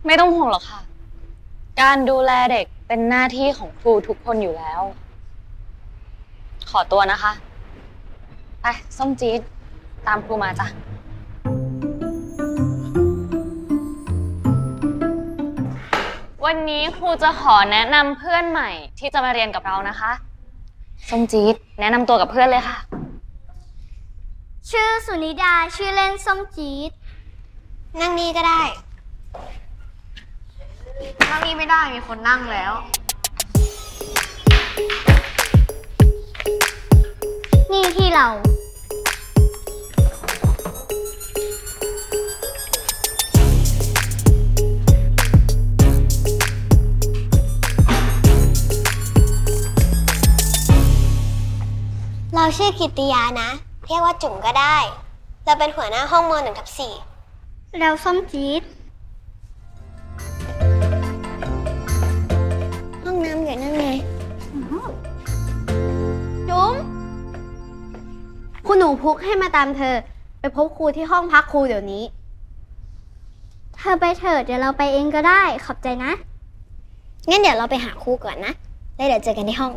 ไม่ต้องห่วงหรอกค่ะการดูแลเด็กเป็นหน้าที่ของครูทุกคนอยู่แล้วขอตัวนะคะไปส้มจี๊ดตามครูมาจ้ะวันนี้ครูจะขอแนะนำเพื่อนใหม่ที่จะมาเรียนกับเรานะคะส้มจี๊ดแนะนำตัวกับเพื่อนเลยค่ะชื่อสุนิดาชื่อเล่นส้มจี๊ดนั่งนี่ก็ได้นั่งนี่ไม่ได้มีคนนั่งแล้วนี่ที่เราชื่อกิตติยานะเรียกว่าจุ๋มก็ได้เราเป็นหัวหน้าห้องม.1/4เราส้มจี๊ดห้องน้ำอยู่นั่นไงจุ๋มคุณหนูพุกให้มาตามเธอไปพบครูที่ห้องพักครูเดี๋ยวนี้เธอไปเถิดเดี๋ยวเราไปเองก็ได้ขอบใจนะงั้นเดี๋ยวเราไปหาครูก่อนนะแล้วเดี๋ยวเจอกันที่ห้อง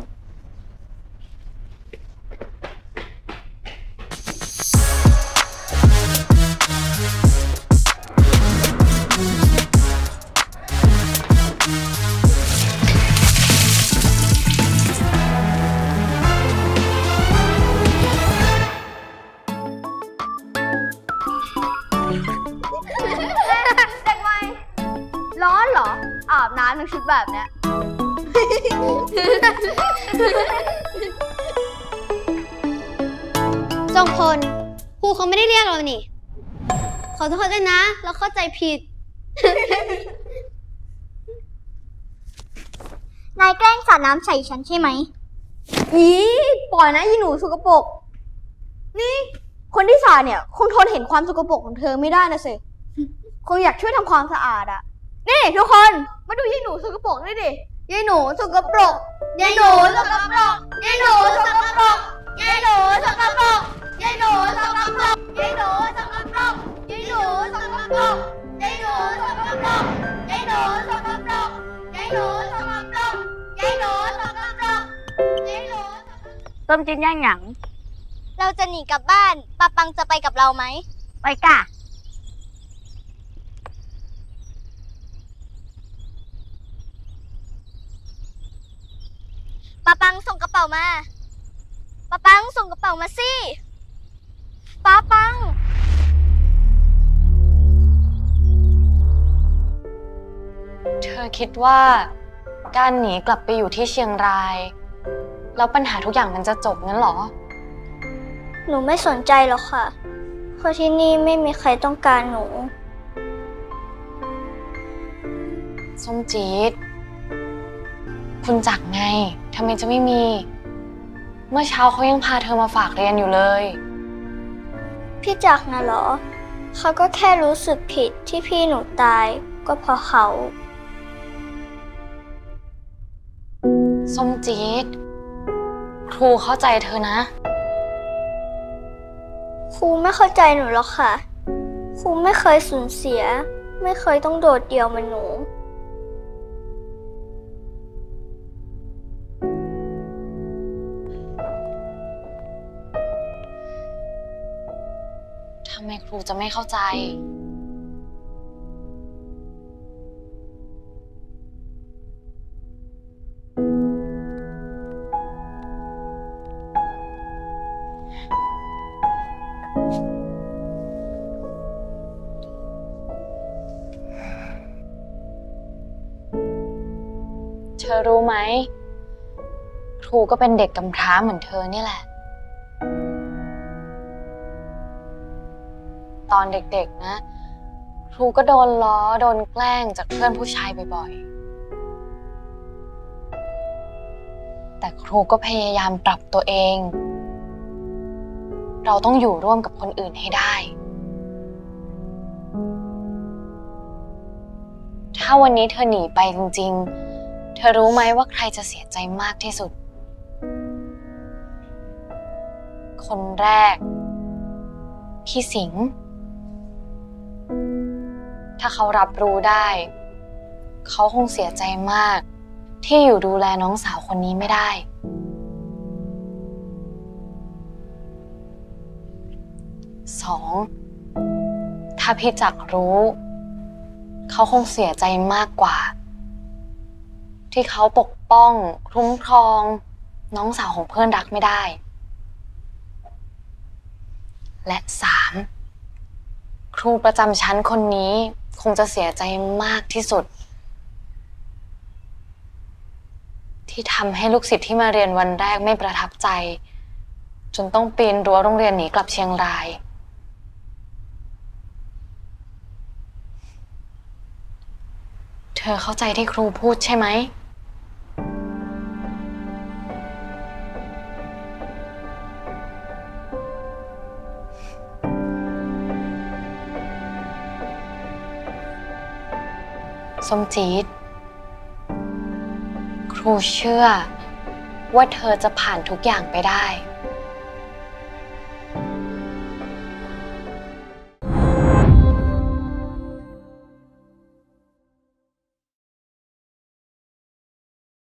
ร้อนเหรออาบน้ำในชุดแบบเนี้ยทรงพลครูเขาไม่ได้เรียกเรานี่ขอโทษด้วยนะเราเข้าใจผิดนายแกล้งสาดน้ำใส่ฉันใช่ไหมอีปล่อยนะยีหนูสกปรกนี่คนที่สาดเนี่ยคงทนเห็นความสกปรกของเธอไม่ได้นะสิคงอยากช่วยทำความสะอาดอะนี่ทุกคนมาดูยายหนูสกปรกนี่ดิยายหนูสกปรกยายหนูสกปรกยายหนูสกปรกยายหนูสกปรกยายหนูสกปรกยายหนูสกปรกยายหนูสกปรกยายหนูสกปรกยายหนูสกปรกยายหนูสกปรกยายหนูสกปรกยายหนูต้มจิ้นย่างหยังเราจะหนีกลับบ้านป้าปังจะไปกับเราไหมไปก่ะป้าปังส่งกระเป๋ามาป้าปังส่งกระเป๋ามาสิป้าปังเธอคิดว่าการหนีกลับไปอยู่ที่เชียงรายแล้วปัญหาทุกอย่างมันจะจบงั้นหรอหนูไม่สนใจหรอกค่ะเพราะที่นี่ไม่มีใครต้องการหนูส้มจี๊ดคุณจักรไงทำไมจะไม่มีเมื่อเช้าเขายังพาเธอมาฝากเรียนอยู่เลยพี่จักรนะเหรอเขาก็แค่รู้สึกผิดที่พี่หนูตายก็เพราะเขาส้มจี๊ดครูเข้าใจเธอนะครูไม่เข้าใจหนูหรอกค่ะครูไม่เคยสูญเสียไม่เคยต้องโดดเดี่ยวเหมือนหนูทำไมครูจะไม่เข้าใจเธอรู้ไหมครูก็เป็นเด็กกำพร้าเหมือนเธอนี่แหละตอนเด็กๆนะครูก็โดนล้อโดนแกล้งจากเพื่อนผู้ชายบ่อยๆแต่ครูก็พยายามปรับตัวเองเราต้องอยู่ร่วมกับคนอื่นให้ได้ถ้าวันนี้เธอหนีไปจริงๆเธอรู้ไหมว่าใครจะเสียใจมากที่สุดคนแรกพี่สิงห์ถ้าเขารับรู้ได้เขาคงเสียใจมากที่อยู่ดูแลน้องสาวคนนี้ไม่ได้สองถ้าพี่จักรรู้เขาคงเสียใจมากกว่าที่เขาปกป้องคุ้มครองน้องสาวของเพื่อนรักไม่ได้และสามครูประจำชั้นคนนี้คงจะเสียใจมากที่สุดที่ทำให้ลูกศิษย์ที่มาเรียนวันแรกไม่ประทับใจจนต้องปีนรั้วโรงเรียนหนีกลับเชียงรายเธอเข้าใจที่ครูพูดใช่ไหมส้มจี๊ดครูเชื่อว่าเธอจะผ่านทุกอย่างไปได้